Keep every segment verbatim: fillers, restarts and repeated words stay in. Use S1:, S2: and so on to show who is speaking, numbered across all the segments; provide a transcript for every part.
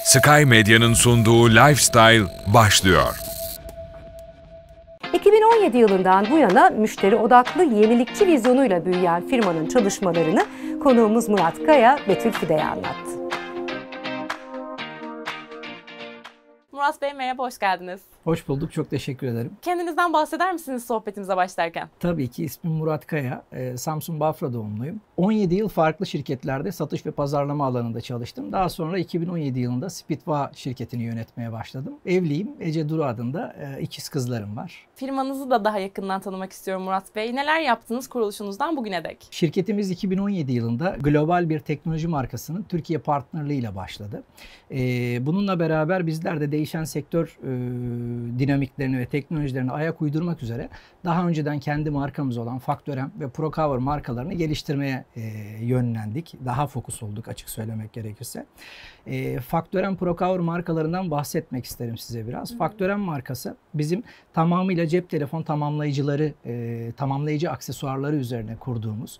S1: Sky Medya'nın sunduğu Lifestyle başlıyor.
S2: iki bin on yedi yılından bu yana müşteri odaklı yenilikçi vizyonuyla büyüyen firmanın çalışmalarını konuğumuz Murat Kaya, Betül Fide'ye anlattı.
S3: Murat Bey merhaba, hoş geldiniz.
S4: Hoş bulduk, çok teşekkür ederim.
S3: Kendinizden bahseder misiniz sohbetimize başlarken?
S4: Tabii ki, ismim Murat Kaya, Samsun Bafra doğumluyum. on yedi yıl farklı şirketlerde satış ve pazarlama alanında çalıştım. Daha sonra iki bin on yedi yılında Spitva şirketini yönetmeye başladım. Evliyim, Ece Duru adında ikiz kızlarım var.
S3: Firmanızı da daha yakından tanımak istiyorum Murat Bey. Neler yaptınız kuruluşunuzdan bugüne dek?
S4: Şirketimiz iki bin on yedi yılında global bir teknoloji markasının Türkiye partnerliğiyle başladı. Bununla beraber bizler de değişen sektör dinamiklerini ve teknolojilerini ayak uydurmak üzere daha önceden kendi markamız olan Factorem ve Procover markalarını geliştirmeye e, yönlendik. Daha fokus olduk açık söylemek gerekirse. E, Factorem, Procover markalarından bahsetmek isterim size biraz. Hı hı. Factorem markası bizim tamamıyla cep telefon tamamlayıcıları, e, tamamlayıcı aksesuarları üzerine kurduğumuz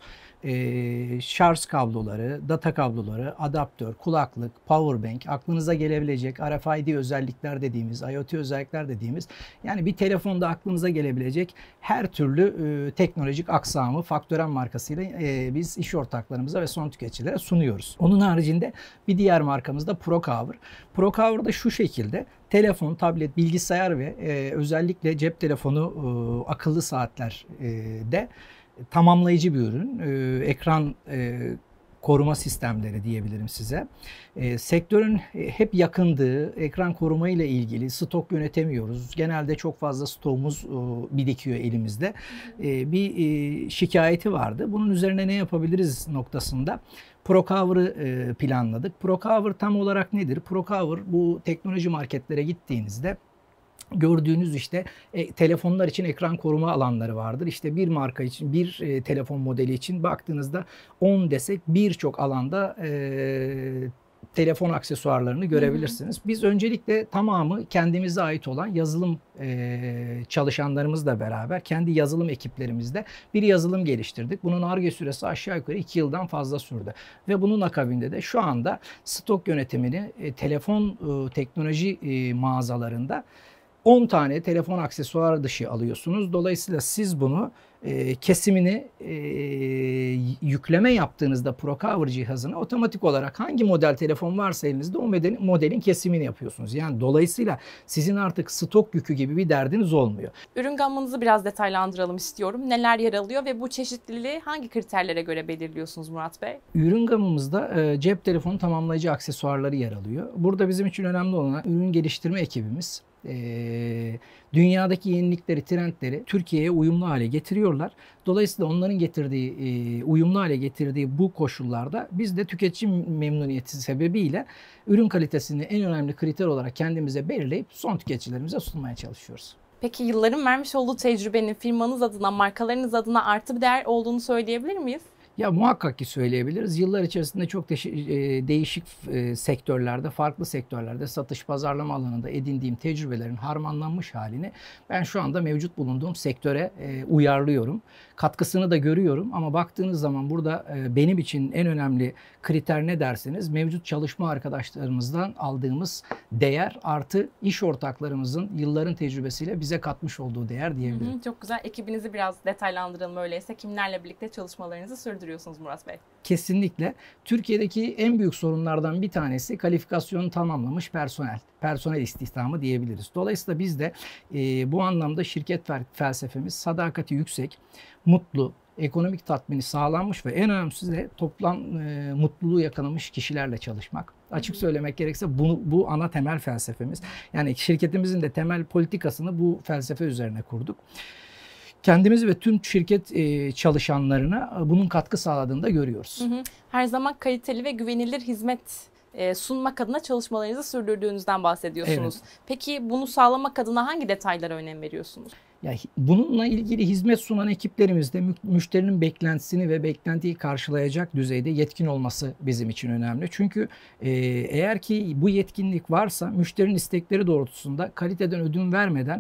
S4: e, şarj kabloları, data kabloları, adaptör, kulaklık, powerbank, aklınıza gelebilecek R F I D özellikler dediğimiz, IoT özellikler dediğimiz, yani bir telefonda aklınıza gelebilecek her türlü e, teknolojik aksamı Factorem markasıyla e, biz iş ortaklarımıza ve son tüketicilere sunuyoruz. Onun haricinde bir diğer markamız da Procover. Procover da şu şekilde: telefon, tablet, bilgisayar ve e, özellikle cep telefonu, e, akıllı saatler e, de tamamlayıcı bir ürün. E, ekran e, koruma sistemleri diyebilirim size. E, sektörün hep yakındığı ekran koruma ile ilgili stok yönetemiyoruz. Genelde çok fazla stoğumuz e, birikiyor elimizde. E, bir e, şikayeti vardı. Bunun üzerine ne yapabiliriz noktasında Procover'ı e, planladık. Procover tam olarak nedir? Procover, bu teknoloji marketlere gittiğinizde gördüğünüz işte e, telefonlar için ekran koruma alanları vardır. İşte bir marka için, bir e, telefon modeli için baktığınızda on desek birçok alanda e, telefon aksesuarlarını görebilirsiniz. Hı hı. Biz öncelikle tamamı kendimize ait olan yazılım e, çalışanlarımızla beraber kendi yazılım ekiplerimizde bir yazılım geliştirdik. Bunun Ar-Ge süresi aşağı yukarı iki yıldan fazla sürdü. Ve bunun akabinde de şu anda stok yönetimini e, telefon e, teknoloji e, mağazalarında on tane telefon aksesuar dışı alıyorsunuz. Dolayısıyla siz bunu e, kesimini e, yükleme yaptığınızda Procover cihazına otomatik olarak hangi model telefon varsa elinizde o modelin, modelin kesimini yapıyorsunuz. Yani dolayısıyla sizin artık stok yükü gibi bir derdiniz olmuyor.
S3: Ürün gamınızı biraz detaylandıralım istiyorum. Neler yer alıyor ve bu çeşitliliği hangi kriterlere göre belirliyorsunuz Murat Bey?
S4: Ürün gamımızda e, cep telefonu tamamlayıcı aksesuarları yer alıyor. Burada bizim için önemli olan ürün geliştirme ekibimiz. E, dünyadaki yenilikleri, trendleri Türkiye'ye uyumlu hale getiriyorlar. Dolayısıyla onların getirdiği, e, uyumlu hale getirdiği bu koşullarda biz de tüketici memnuniyeti sebebiyle ürün kalitesini en önemli kriter olarak kendimize belirleyip son tüketicilerimize sunmaya çalışıyoruz.
S3: Peki yılların vermiş olduğu tecrübenin firmanız adına, markalarınız adına artı bir değer olduğunu söyleyebilir miyiz?
S4: Ya muhakkak ki söyleyebiliriz. Yıllar içerisinde çok değişik sektörlerde, farklı sektörlerde satış, pazarlama alanında edindiğim tecrübelerin harmanlanmış halini ben şu anda mevcut bulunduğum sektöre uyarlıyorum. Katkısını da görüyorum ama baktığınız zaman burada benim için en önemli kriter ne derseniz, mevcut çalışma arkadaşlarımızdan aldığımız değer artı iş ortaklarımızın yılların tecrübesiyle bize katmış olduğu değer diyebilirim.
S3: Hı hı, çok güzel. Ekibinizi biraz detaylandıralım öyleyse. Kimlerle birlikte çalışmalarınızı sürdürüyorsunuz Murat Bey?
S4: Kesinlikle. Türkiye'deki en büyük sorunlardan bir tanesi kalifikasyonu tamamlamış personel. Personel istihdamı diyebiliriz. Dolayısıyla biz de e, bu anlamda şirket felsefemiz sadakati yüksek, mutlu, ekonomik tatmini sağlanmış ve en önemlisi de toplam e, mutluluğu yakalamış kişilerle çalışmak. Açık söylemek gerekirse bu, bu ana temel felsefemiz. Yani şirketimizin de temel politikasını bu felsefe üzerine kurduk. Kendimizi ve tüm şirket e, çalışanlarına bunun katkı sağladığını da görüyoruz.
S3: Hı hı. Her zaman kaliteli ve güvenilir hizmet e, sunmak adına çalışmalarınızı sürdürdüğünüzden bahsediyorsunuz. Evet. Peki bunu sağlamak adına hangi detaylara önem veriyorsunuz?
S4: Ya, bununla ilgili hizmet sunan ekiplerimizde müşterinin beklentisini ve beklentiyi karşılayacak düzeyde yetkin olması bizim için önemli. Çünkü e, eğer ki bu yetkinlik varsa müşterinin istekleri doğrultusunda kaliteden ödün vermeden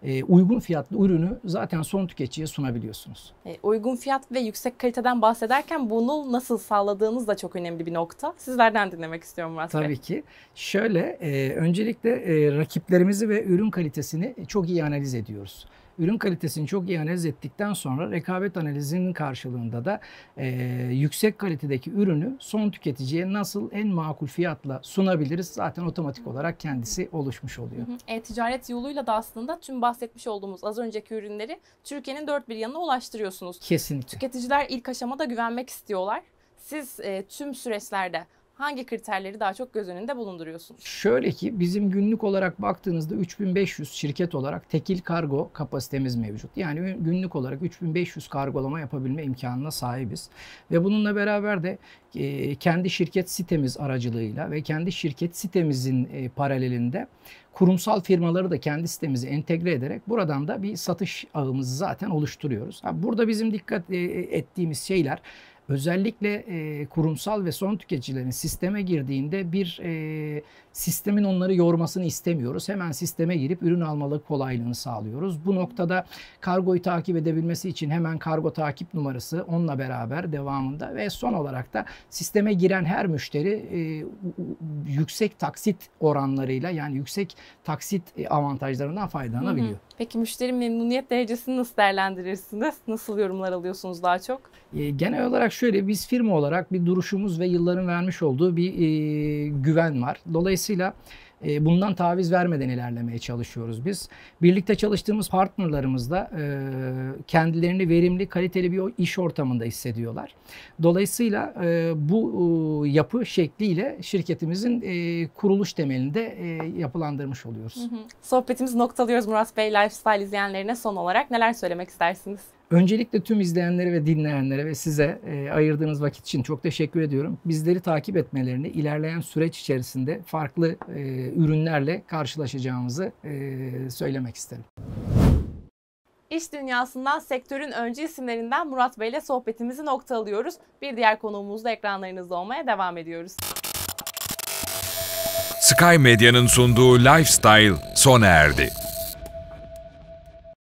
S4: e, uygun fiyatlı ürünü zaten son tüketiciye sunabiliyorsunuz.
S3: E, uygun fiyat ve yüksek kaliteden bahsederken bunu nasıl sağladığınız da çok önemli bir nokta. Sizlerden dinlemek istiyorum Murat Bey.
S4: Tabii ki. Şöyle, e, öncelikle e, rakiplerimizi ve ürün kalitesini çok iyi analiz ediyoruz. Ürün kalitesini çok iyi analiz ettikten sonra rekabet analizinin karşılığında da e, yüksek kalitedeki ürünü son tüketiciye nasıl en makul fiyatla sunabiliriz zaten otomatik olarak kendisi oluşmuş oluyor.
S3: E-ticaret yoluyla da aslında tüm bahsetmiş olduğumuz az önceki ürünleri Türkiye'nin dört bir yanına ulaştırıyorsunuz.
S4: Kesinlikle.
S3: Tüketiciler ilk aşamada güvenmek istiyorlar. Siz e, tüm süreçlerde hangi kriterleri daha çok göz önünde bulunduruyorsunuz?
S4: Şöyle ki bizim günlük olarak baktığınızda üç bin beş yüz şirket olarak tekil kargo kapasitemiz mevcut. Yani günlük olarak üç bin beş yüz kargolama yapabilme imkanına sahibiz. Ve bununla beraber de e, kendi şirket sitemiz aracılığıyla ve kendi şirket sitemizin e, paralelinde kurumsal firmaları da kendi sitemize entegre ederek buradan da bir satış ağımızı zaten oluşturuyoruz. Burada bizim dikkat ettiğimiz şeyler özellikle e, kurumsal ve son tüketicilerin sisteme girdiğinde bir e, sistemin onları yormasını istemiyoruz. Hemen sisteme girip ürün almaları kolaylığını sağlıyoruz. Bu noktada kargoyu takip edebilmesi için hemen kargo takip numarası onunla beraber devamında ve son olarak da sisteme giren her müşteri e, yüksek taksit oranlarıyla yani yüksek taksit avantajlarından faydalanabiliyor. Hı hı.
S3: Peki müşteri memnuniyet derecesini nasıl değerlendirirsiniz? Nasıl yorumlar alıyorsunuz daha çok?
S4: E, genel olarak şöyle biz firma olarak bir duruşumuz ve yılların vermiş olduğu bir e, güven var. Dolayısıyla e, bundan taviz vermeden ilerlemeye çalışıyoruz biz. Birlikte çalıştığımız partnerlarımız da e, kendilerini verimli, kaliteli bir iş ortamında hissediyorlar. Dolayısıyla e, bu e, yapı şekliyle şirketimizin e, kuruluş temelinde e, yapılandırmış oluyoruz.
S3: Hı hı. Sohbetimizi noktalıyoruz Murat Bey. Lifestyle izleyenlerine son olarak neler söylemek istersiniz?
S4: Öncelikle tüm izleyenlere ve dinleyenlere ve size e, ayırdığınız vakit için çok teşekkür ediyorum. Bizleri takip etmelerini, ilerleyen süreç içerisinde farklı e, ürünlerle karşılaşacağımızı e, söylemek isterim.
S3: İş dünyasından sektörün öncü isimlerinden Murat Bey ile sohbetimizi noktalıyoruz. Bir diğer konuğumuzla ekranlarınızda olmaya devam ediyoruz.
S1: Sky Medya'nın sunduğu Lifestyle sona erdi.